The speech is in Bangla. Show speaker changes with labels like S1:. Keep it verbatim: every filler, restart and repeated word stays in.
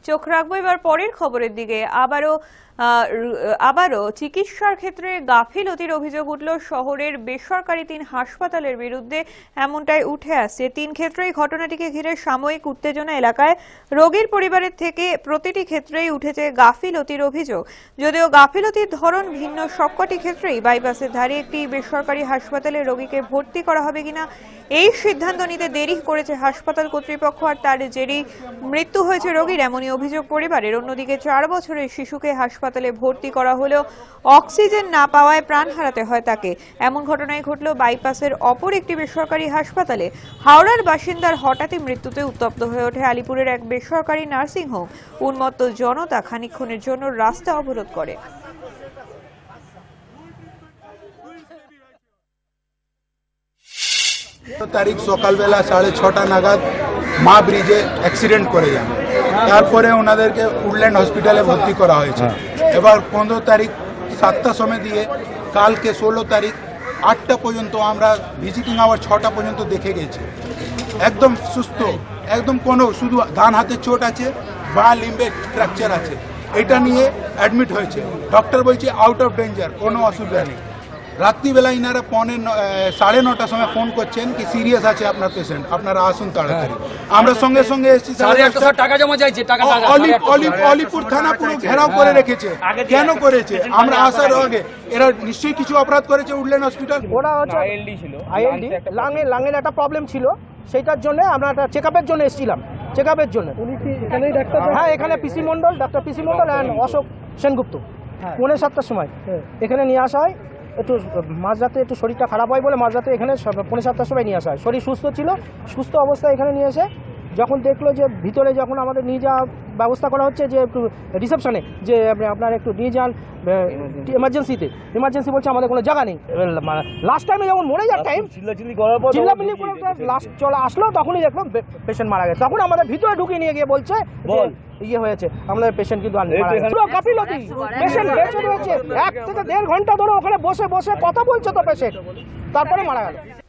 S1: চোখ রাখবো এবার পরের খবরের দিকে। আবারও আবারও চিকিৎসার ক্ষেত্রে গাফিলতির অভিযোগ উঠল শহরের বেসরকারি তিন হাসপাতালের বিরুদ্ধে, এমনটাই উঠে আসছে। তিন ক্ষেত্রেই ঘটনাটিকে ঘিরে সাময়িক উত্তেজনা এলাকায়। রোগীর পরিবারের থেকে প্রতিটি ক্ষেত্রেই উঠেছে গাফিলতির অভিযোগ। যদিও গাফিলতির ধরন ভিন্ন, সবকটি ক্ষেত্রেই বাইপাসের ধারে একটি বেসরকারি হাসপাতালে রোগীকে ভর্তি করা হবে কিনা এই সিদ্ধান্ত নিতে দেরি করেছে হাসপাতাল কর্তৃপক্ষ, আর তার জেরেই মৃত্যু হয়েছে রোগীর, এমনই অভিযোগ পরিবারের। অন্যদিকে চার বছরের শিশুকে হাসপাতালে ভর্তি করা হলেও অক্সিজেন না পাওয়ায় প্রাণ হারাতে হয় তাকে। এমন ঘটনাই ঘটল বাইপাসের অপর একটি বেসরকারি হাসপাতালে। হাওড়ার বাসিন্দার হঠাৎই মৃত্যুতে উত্তপ্ত হয়ে ওঠে আলিপুরের এক বেসরকারি নার্সিংহোম। উন্মত্ত জনতা খানিকক্ষণের জন্য রাস্তা অবরোধ করে।
S2: তারিখ সকালবেলা সাড়ে ছটা নাগাদ মা ব্রিজে অ্যাক্সিডেন্ট করে যান, তারপরে ওনাদেরকে উডল্যান্ড হসপিটালে ভর্তি করা হয়েছে। এবার পনেরো তারিখ সাতটার সময় দিয়ে কালকে ষোলো তারিখ আটটা পর্যন্ত আমরা ভিজিটিং আওয়ার ছটা পর্যন্ত দেখে গেছি। একদম সুস্থ, একদম কোনো শুধু ডান হাতে চোট আছে, বা লিম্বে ফ্র্যাকচার আছে, এটা নিয়ে অ্যাডমিট হয়েছে। ডক্টর বলছে আউট অফ ডেঞ্জার, কোনো অসুবিধা নেই। রাত্রিবেলা ইনারা পৌনে সাড়ে নটার সময় ফোন করছেন কি সিরিয়াস আছে আপনার পেশেন্ট, আপনারা আসুন তাড়াতাড়ি। আমরা সঙ্গে সঙ্গে এসেছি।
S3: টাকা জমা চাইছে,
S2: অলিপুর থানা পুরো ঘেরাও করে রেখেছে। কেন করেছে? আমরা আসার আগে এরা নিশ্চয়ই কিছু অপরাধ করেছে। উডল্যান্ড হসপিটাল
S4: ওরা হচ্ছে আইএলডি ছিল, আইএলডি লাঙে লাঙের একটা প্রবলেম ছিল, সেইটার জন্য আমরা একটা চেক আপের জন্য এসেছিলাম। চেক আপের জন্য উনি কি এখানেই ডাক্তার? হ্যাঁ, এখানে P C Mondal, doctor P C Mondal and Ashok Sengupta. পৌনে সাতটার সময় এখানে নিয়ে আসা হয়। একটু মাঝরাতে একটু শরীরটা খারাপ হয় বলে মাঝরাতে এখানে পৌনে সাতটার সময় নিয়ে আসা হয়। শরীর সুস্থ ছিল, সুস্থ অবস্থায় এখানে নিয়ে এসে যখন দেখলো যে ভিতরে যখন আমাদের নিয়ে যাওয়া ব্যবস্থা করা হচ্ছে যে একটু রিসেপশনে যে আপনারা একটু নিয়ে যান এমার্জেন্সিতে, এমার্জেন্সি বলছে আমাদের কোনো জায়গা নেই। লাস্ট টাইমে যখন মরে যাওয়ার টাইম চিল্লাচিল্লি করার পর চিল্লাচিল্লি করে লাস্ট চলে আসলো, তখনই দেখলো পেশেন্ট মারা গেছে। তখন আমাদের ভিতরে ঢুকিয়ে নিয়ে গিয়ে বলছে ইয়ে হয়েছে, আমাদের পেশেন্ট কিন্তু গাফিলতি। পেশেন্ট বেঁচে রয়েছে, এক থেকে দেড় ঘন্টা ধরে ওখানে বসে বসে কথা বলছে তো পেশেন্ট, তারপরে মারা গেল।